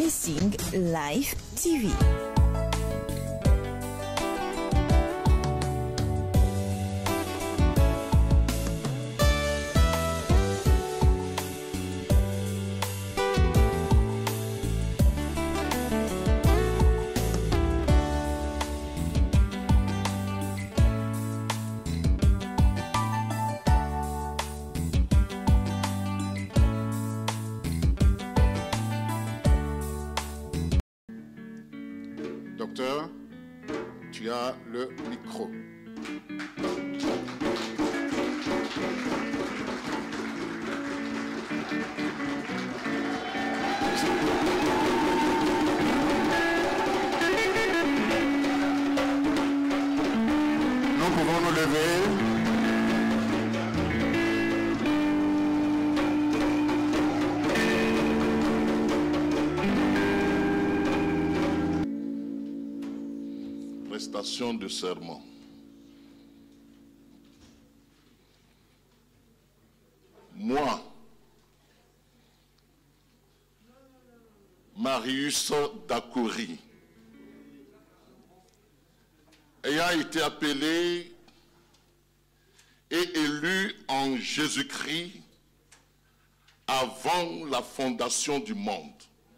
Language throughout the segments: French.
Blessing Live TV. Docteur, tu as le micro. Nous pouvons nous lever. Prestation de serment. Moi, Marius Dakouri, ayant été appelé et élu en Jésus-Christ avant la fondation du monde,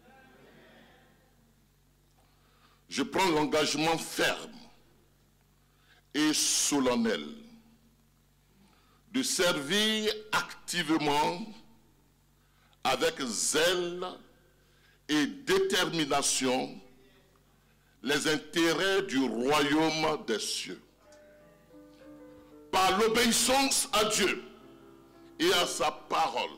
je prends l'engagement ferme et solennel de servir activement avec zèle et détermination les intérêts du royaume des cieux. Par l'obéissance à Dieu et à sa parole,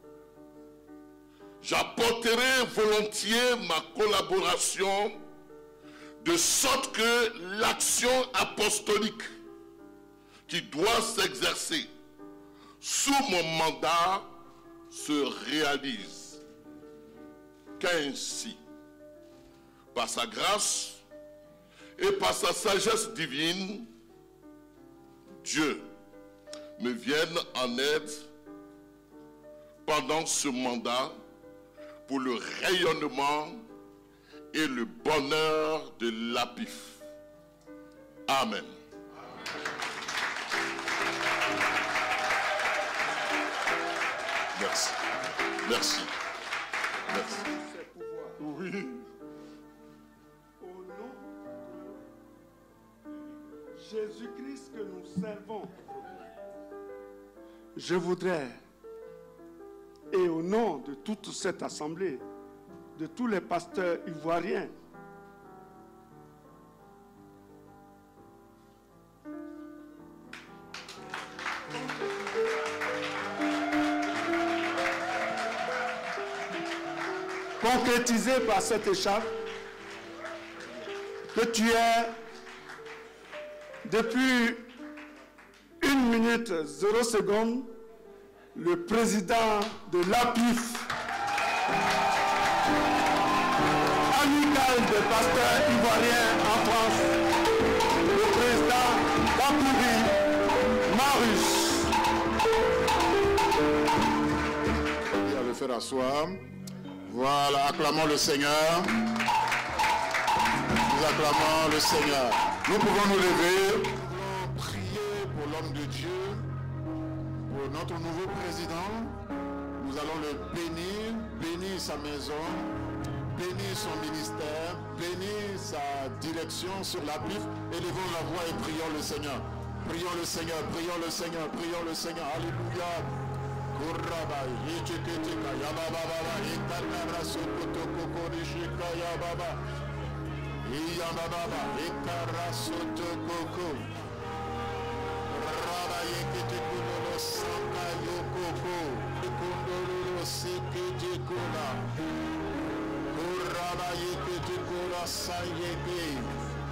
j'apporterai volontiers ma collaboration de sorte que l'action apostolique qui doit s'exercer sous mon mandat se réalise. Qu'ainsi, par sa grâce et par sa sagesse divine, Dieu me vienne en aide pendant ce mandat pour le rayonnement et le bonheur de l'APIF. Amen. Merci. Merci. Merci. Oui. Au nom de Jésus-Christ que nous servons, je voudrais, et au nom de toute cette assemblée, de tous les pasteurs ivoiriens, concrétisé par cette écharpe, que tu es depuis 1 minute 0 seconde le président de l'APIF, amical des pasteurs ivoiriens en France, le président Dakouri Marius. On va le faire asseoir. Voilà, acclamons le Seigneur. Nous acclamons le Seigneur. Nous pouvons nous lever. Nous pouvons prier pour l'homme de Dieu, pour notre nouveau président. Nous allons le bénir sa maison, bénir son ministère, bénir sa direction sur l'APIF. Élevons la voix et prions le Seigneur. Prions le Seigneur, prions le Seigneur, prions le Seigneur. Alléluia. Kuraba yichiketika yababa ikanara sokotoko rishika yababa iyababa ikara sotoko raba yikitikulo santa yokoko ikundolo sikitikula kuraba yikitikula sayeke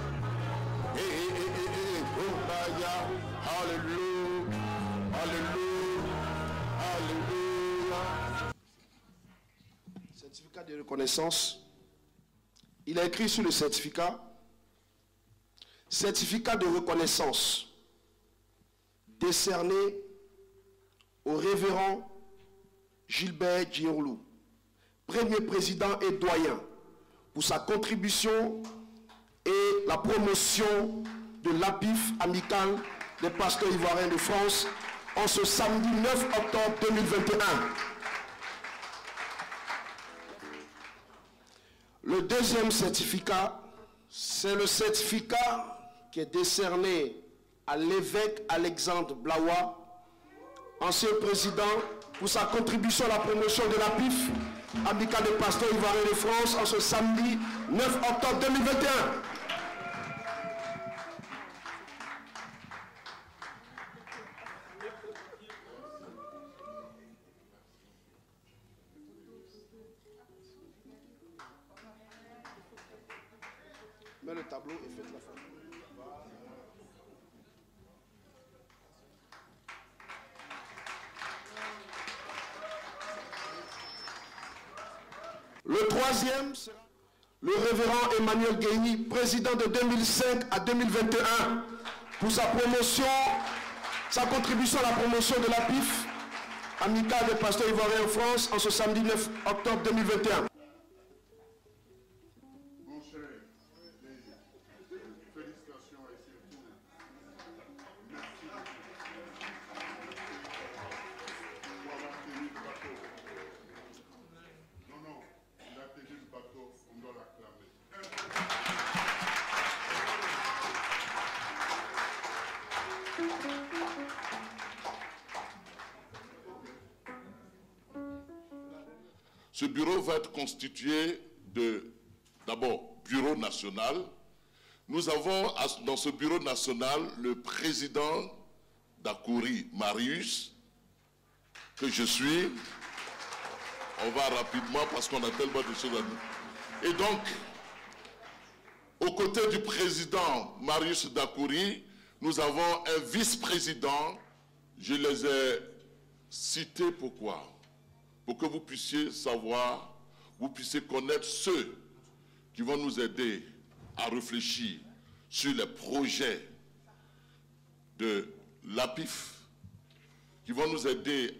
kumbaya. Hallelujah, hallelujah, hallelujah. Certificat de reconnaissance. Il a écrit sur le certificat: certificat de reconnaissance décerné au révérend Gilbert Djiorlou, premier président et doyen pour sa contribution et la promotion de l'APIF amical des pasteurs ivoiriens de France en ce samedi 9 octobre 2021. Le deuxième certificat, c'est le certificat qui est décerné à l'évêque Alexandre Blawa, ancien président, pour sa contribution à la promotion de l'APIF amical des pasteurs ivoiriens de France en ce samedi 9 octobre 2021. Mets le tableau et faites la photo. Le troisième sera le révérend Emmanuel Guény, président de 2005 à 2021, pour sa promotion, sa contribution à la promotion de l'APIF amical des pasteurs ivoiriens en France en ce samedi 9 octobre 2021. Ce bureau va être constitué d'abord, bureau national. Nous avons dans ce bureau national le président d'Akouri, Marius, que je suis. On va rapidement parce qu'on a tellement de choses à dire. Et donc, aux côtés du président Marius d'Akouri, nous avons un vice-président. Je les ai cités pourquoi? Pour que vous puissiez savoir, vous puissiez connaître ceux qui vont nous aider à réfléchir sur les projets de l'APIF, qui vont nous aider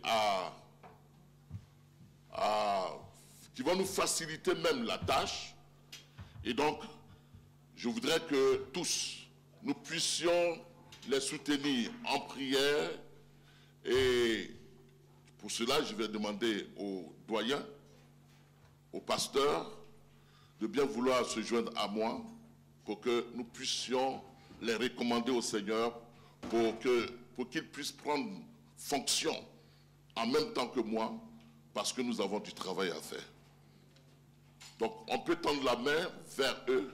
qui vont nous faciliter même la tâche. Et donc, je voudrais que tous, nous puissions les soutenir en prière. Et pour cela, je vais demander aux doyens, aux pasteurs, de bien vouloir se joindre à moi pour que nous puissions les recommander au Seigneur pour qu'ils puissent prendre fonction en même temps que moi, parce que nous avons du travail à faire. Donc, on peut tendre la main vers eux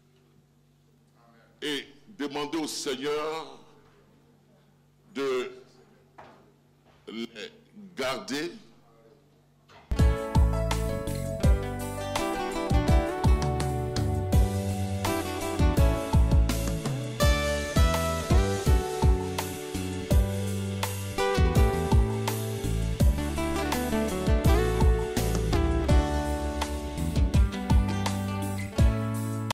et demander au Seigneur de les garder